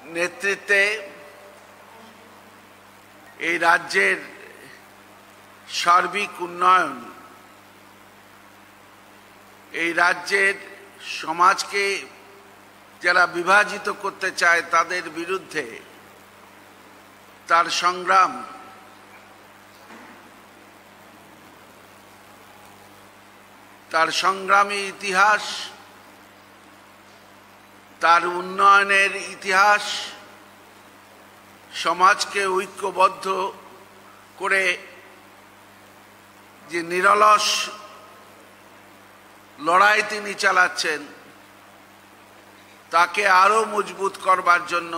নেতৃত্বে এই রাজ্যের সার্বিক উন্নয়ন, এই রাজ্যের সমাজকে যারা বিভাজিত করতে চায় তাদের বিরুদ্ধে তার সংগ্রাম, তার সংগ্রামী ইতিহাস, তার উন্নয়নের ইতিহাস, সমাজকে ঐক্যবদ্ধ করে যে নিরলস লড়াই তিনি চালাচ্ছেন তাকে আরো মজবুত করবার জন্য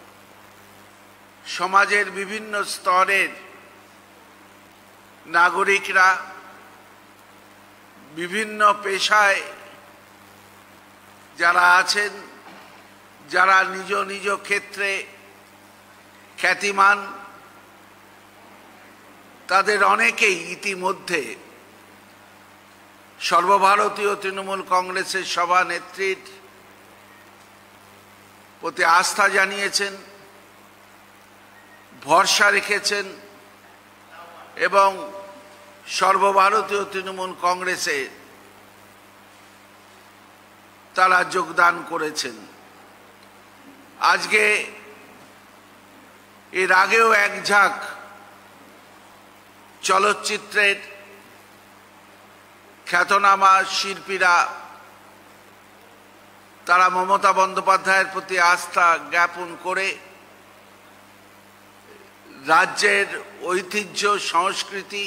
সমাজের বিভিন্ন স্তরের নাগরিকরা, বিভিন্ন পেশায় যারা আছেন, যারা নিজ নিজ ক্ষেত্রে খ্যাতিমান, তাদের অনেকেই ইতিমধ্যে সর্বভারতীয় তৃণমূল কংগ্রেসের সভানেত্রীর প্রতি আস্থা জানিয়েছেন, ভরসা রেখেছেন এবং সর্বভারতীয় তৃণমূল কংগ্রেসে তারা যোগদান করেছেন। আজকে এর আগেও এক ঝাঁক চলচ্চিত্রের খ্যাতনামা শিল্পীরা তারা মমতা বন্দ্যোপাধ্যায়ের প্রতি আস্থা জ্ঞাপন করে রাজ্যের ঐতিহ্য, সংস্কৃতি,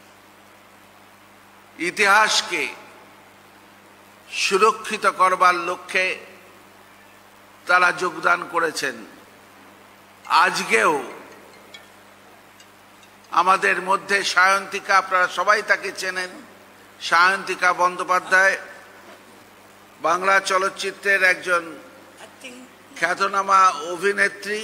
ইতিহাসকে সুরক্ষিত করবার লক্ষ্যে তারা যোগদান করেছেন। আজকেও আমাদের মধ্যে সায়ন্তিকা, আপনারা সবাই তাকে চেনেন, সায়ন্তিকা বন্দ্যোপাধ্যায় বাংলা চলচ্চিত্রের একজন খ্যাতনামা অভিনেত্রী।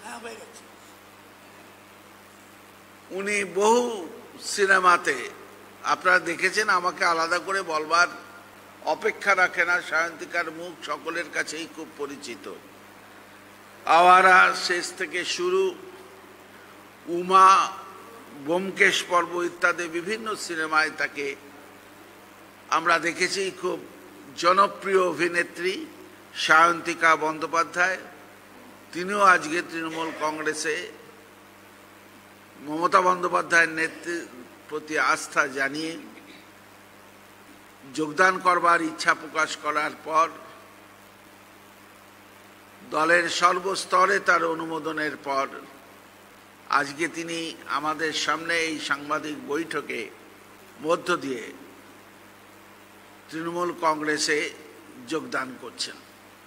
উনি বহু সিনেমাতে আপনারা দেখেছেন, আমাকে আলাদা করে বলবার অপেক্ষা রাখে না, সায়ন্তিকার মুখ সকলের কাছেই খুব পরিচিত। আওয়ারা শেষ থেকে শুরু, উমা, ব্যোমকেশ পর্ব ইত্যাদি বিভিন্ন সিনেমায় তাকে আমরা দেখেছি। খুব জনপ্রিয় অভিনেত্রী সায়ন্তিকা বন্দ্যোপাধ্যায়, তিনিও আজকে তৃণমূল কংগ্রেসে মমতা বন্দ্যোপাধ্যায়ের নেতৃত্বের প্রতি আস্থা জানিয়ে যোগদান করবার ইচ্ছা প্রকাশ করার পর দলের সর্বস্তরে তার অনুমোদনের পর আজকে তিনি আমাদের সামনে এই সাংবাদিক বৈঠকে মধ্য দিয়ে তৃণমূল কংগ্রেসে যোগদান করছেন।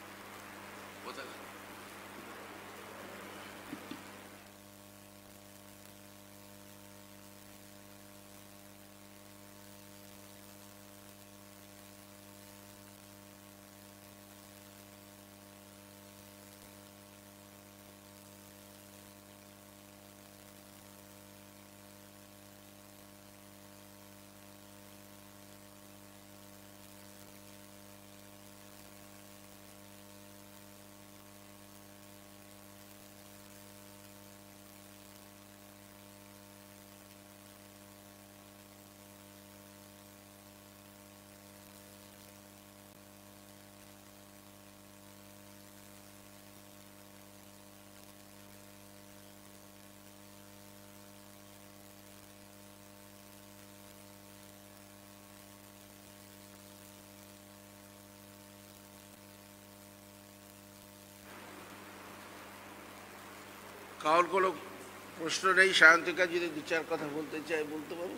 কারোর কোনো প্রশ্ন নেই? সায়ন্তিকা যদি দু চার কথা বলতে চাই বলতে পারো।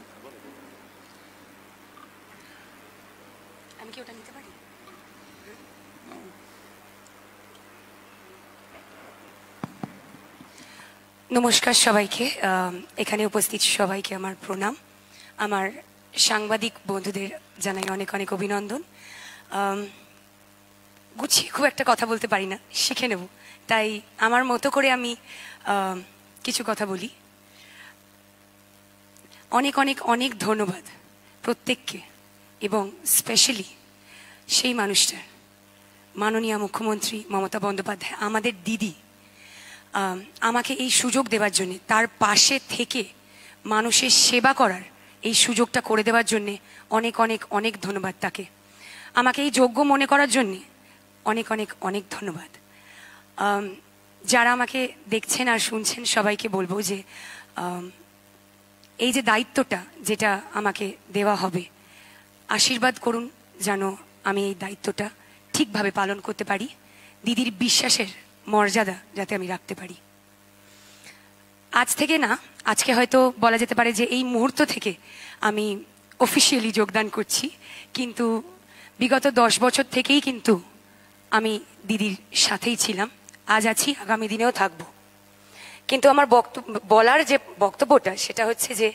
আমি কি ওটা নিতে পারি? নমস্কার সবাইকে, এখানে উপস্থিত সবাইকে আমার প্রণাম। আমার সাংবাদিক বন্ধুদের জানাই অনেক অনেক অভিনন্দন। গুছিয়ে খুব একটা কথা বলতে পারি না, শিখে নেব, তাই আমার মতো করে আমি কিছু কথা বলি। অনেক অনেক অনেক ধন্যবাদ প্রত্যেককে, এবং স্পেশালি সেই মানুষটার, মাননীয় মুখ্যমন্ত্রী মমতা বন্দ্যোপাধ্যায়, আমাদের দিদি, আমাকে এই সুযোগ দেওয়ার জন্যে, তার পাশে থেকে মানুষের সেবা করার এই সুযোগটা করে দেওয়ার জন্যে অনেক অনেক অনেক ধন্যবাদ তাকে। আমাকে এই যোগ্য মনে করার জন্যে অনেক অনেক অনেক ধন্যবাদ। যারা আমাকে দেখছেন আর শুনছেন সবাইকে বলবো যে এই যে দায়িত্বটা যেটা আমাকে দেওয়া হবে, আশীর্বাদ করুন যেন আমি এই দায়িত্বটা ঠিকভাবে পালন করতে পারি, দিদির বিশ্বাসের মর্যাদা যাতে আমি রাখতে পারি। আজ থেকে না, আজকে হয়তো বলা যেতে পারে যে এই মুহূর্ত থেকে আমি অফিসিয়ালি যোগদান করছি, কিন্তু বিগত 10 বছর থেকেই কিন্তু আমি দিদির সাথেই ছিলাম, আজ আছি, আগামী দিনেও থাকবো। কিন্তু আমার বলার যে বক্তব্যটা সেটা হচ্ছে যে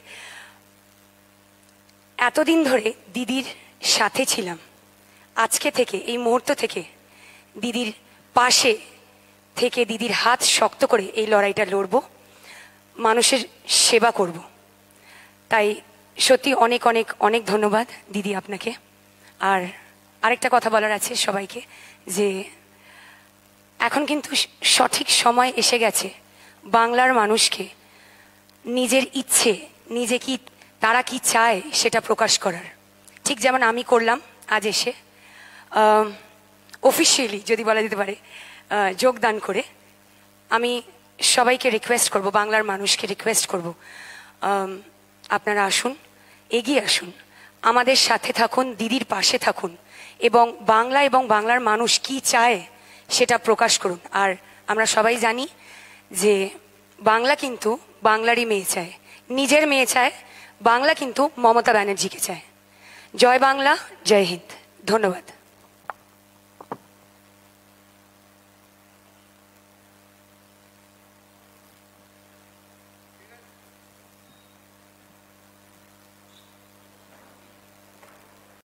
এতদিন ধরে দিদির সাথে ছিলাম, আজকে থেকে এই মুহূর্ত থেকে দিদির পাশে থেকে দিদির হাত শক্ত করে এই লড়াইটা লড়বো, মানুষের সেবা করব। তাই সত্যি অনেক অনেক অনেক ধন্যবাদ দিদি আপনাকে। আর আরেকটা কথা বলার আছে সবাইকে, যে এখন কিন্তু সঠিক সময় এসে গেছে বাংলার মানুষকে নিজের ইচ্ছে, নিজে কি তারা কি চায় সেটা প্রকাশ করার। ঠিক যেমন আমি করলাম আজ এসে অফিসিয়ালি যদি বলা যেতে পারে যোগদান করে। আমি সবাইকে রিকোয়েস্ট করব, বাংলার মানুষকে রিকোয়েস্ট করব, আপনারা আসুন, এগিয়ে আসুন, আমাদের সাথে থাকুন, দিদির পাশে থাকুন এবং বাংলা এবং বাংলার মানুষ কি চায় সেটা প্রকাশ করুন। আর আমরা সবাই জানি যে বাংলা কিন্তু বাংলারই মেয়ে চায়, নিজের মেয়ে চায়, বাংলা কিন্তু মমতা ব্যানার্জিকে চায়। জয় বাংলা, জয় হিন্দ, ধন্যবাদ।